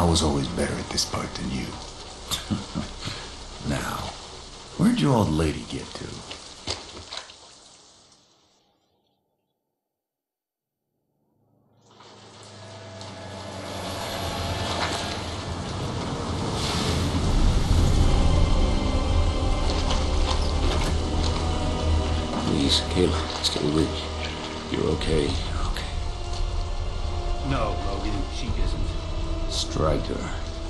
was always better at this part than you. Now, where'd your old lady get to? Please, Kayla, stay weak. You're okay. You're okay. No, Logan, she isn't. Stryker.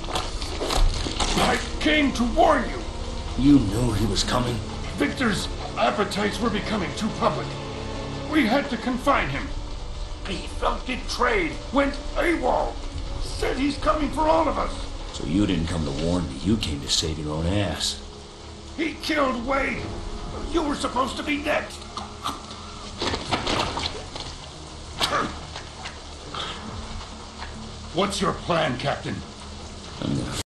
I came to warn you. You knew he was coming? Victor's appetites were becoming too public. We had to confine him. He felt betrayed, went AWOL. Said he's coming for all of us. So you didn't come to warn me, you came to save your own ass. He killed Wade. You were supposed to be next. What's your plan, Captain? I'm gonna